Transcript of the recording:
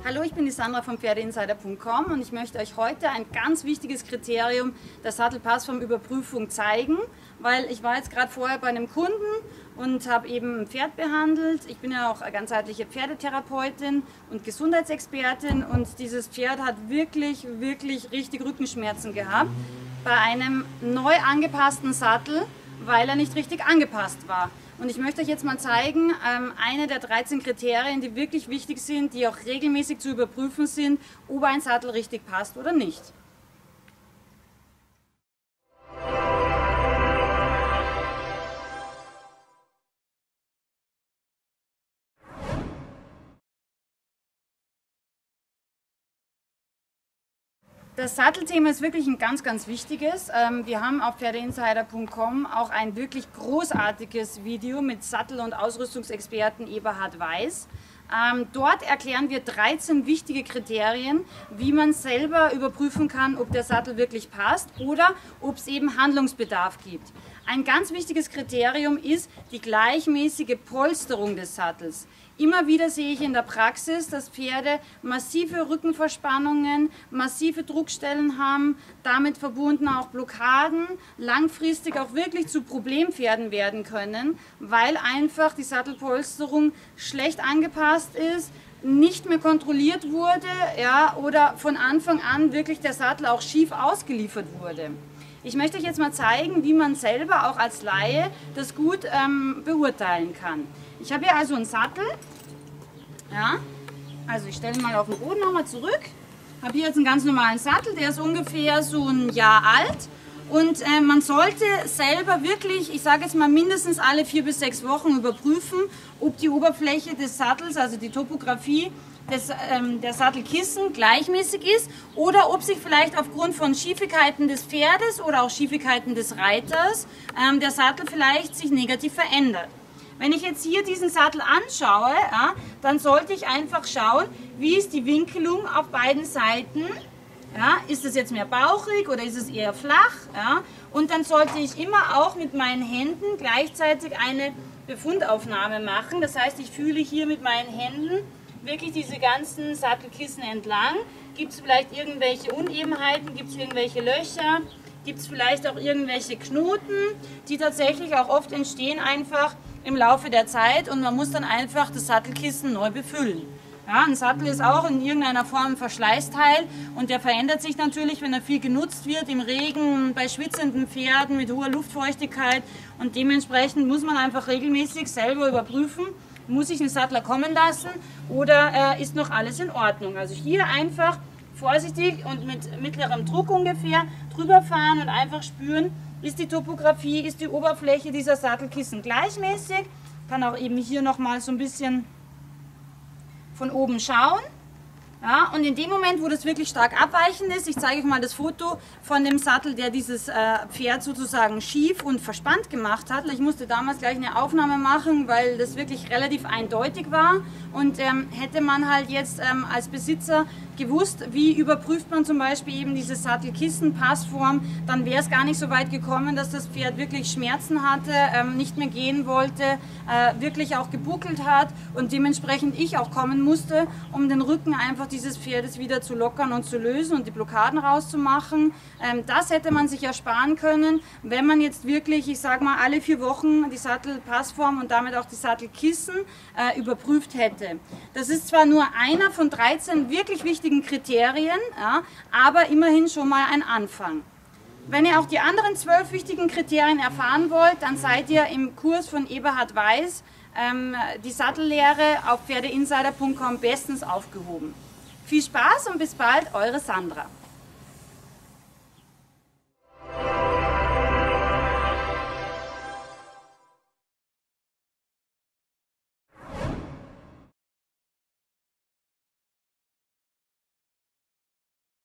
Hallo, ich bin die Sandra von Pferdeinsider.com und ich möchte euch heute ein ganz wichtiges Kriterium der Sattelpassformüberprüfung zeigen, weil ich war jetzt gerade vorher bei einem Kunden und habe eben ein Pferd behandelt. Ich bin ja auch eine ganzheitliche Pferdetherapeutin und Gesundheitsexpertin und dieses Pferd hat wirklich richtig Rückenschmerzen gehabt bei einem neu angepassten Sattel, weil er nicht richtig angepasst war. Und ich möchte euch jetzt mal zeigen, eine der 13 Kriterien, die wirklich wichtig sind, die auch regelmäßig zu überprüfen sind, ob ein Sattel richtig passt oder nicht. Das Sattelthema ist wirklich ein ganz wichtiges. Wir haben auf Pferdeinsider.com auch ein wirklich großartiges Video mit Sattel- und Ausrüstungsexperten Eberhard Weiß. Dort erklären wir 13 wichtige Kriterien, wie man selber überprüfen kann, ob der Sattel wirklich passt oder ob es eben Handlungsbedarf gibt. Ein ganz wichtiges Kriterium ist die gleichmäßige Polsterung des Sattels. Immer wieder sehe ich in der Praxis, dass Pferde massive Rückenverspannungen, massive Druckstellen haben, damit verbunden auch Blockaden, langfristig auch wirklich zu Problempferden werden können, weil einfach die Sattelpolsterung schlecht angepasst ist, nicht mehr kontrolliert wurde, ja, oder von Anfang an wirklich der Sattel auch schief ausgeliefert wurde. Ich möchte euch jetzt mal zeigen, wie man selber auch als Laie das gut beurteilen kann. Ich habe hier also einen Sattel, ja, also ich stelle ihn mal auf den Boden nochmal zurück, habe hier jetzt einen ganz normalen Sattel, der ist ungefähr so ein Jahr alt und man sollte selber wirklich, ich sage jetzt mal mindestens alle 4 bis 6 Wochen überprüfen, ob die Oberfläche des Sattels, also die Topografie der Sattelkissen gleichmäßig ist oder ob sich vielleicht aufgrund von Schiefigkeiten des Pferdes oder auch Schiefigkeiten des Reiters der Sattel vielleicht sich negativ verändert. Wenn ich jetzt hier diesen Sattel anschaue, ja, dann sollte ich einfach schauen, wie ist die Winkelung auf beiden Seiten. Ja, ist es jetzt mehr bauchig oder ist es eher flach? Ja? Und dann sollte ich immer auch mit meinen Händen gleichzeitig eine Befundaufnahme machen. Das heißt, ich fühle hier mit meinen Händen wirklich diese ganzen Sattelkissen entlang. Gibt es vielleicht irgendwelche Unebenheiten, gibt es irgendwelche Löcher, gibt es vielleicht auch irgendwelche Knoten, die tatsächlich auch oft entstehen einfach im Laufe der Zeit und man muss dann einfach das Sattelkissen neu befüllen. Ja, ein Sattel ist auch in irgendeiner Form ein Verschleißteil und der verändert sich natürlich, wenn er viel genutzt wird, im Regen, bei schwitzenden Pferden, mit hoher Luftfeuchtigkeit und dementsprechend muss man einfach regelmäßig selber überprüfen, muss ich den Sattler kommen lassen oder ist noch alles in Ordnung. Also hier einfach vorsichtig und mit mittlerem Druck ungefähr drüber fahren und einfach spüren, ist die Topografie, ist die Oberfläche dieser Sattelkissen gleichmäßig. Kann auch eben hier nochmal so ein bisschen von oben schauen. Ja, und in dem Moment, wo das wirklich stark abweichend ist, ich zeige euch mal das Foto von dem Sattel, der dieses Pferd sozusagen schief und verspannt gemacht hat. Ich musste damals gleich eine Aufnahme machen, weil das wirklich relativ eindeutig war. Und hätte man halt jetzt als Besitzer gewusst, wie überprüft man zum Beispiel eben diese Sattelkissen-Passform, dann wäre es gar nicht so weit gekommen, dass das Pferd wirklich Schmerzen hatte, nicht mehr gehen wollte, wirklich auch gebuckelt hat und dementsprechend ich auch kommen musste, um den Rücken einfach dieses Pferdes wieder zu lockern und zu lösen und die Blockaden rauszumachen. Das hätte man sich ersparen können, wenn man jetzt wirklich, ich sage mal, alle 4 Wochen die Sattelpassform und damit auch die Sattelkissen überprüft hätte. Das ist zwar nur einer von 13 wirklich wichtigen Kriterien, ja, aber immerhin schon mal ein Anfang. Wenn ihr auch die anderen 12 wichtigen Kriterien erfahren wollt, dann seid ihr im Kurs von Eberhard Weiß, die Sattellehre auf Pferdeinsider.com bestens aufgehoben. Viel Spaß und bis bald, eure Sandra.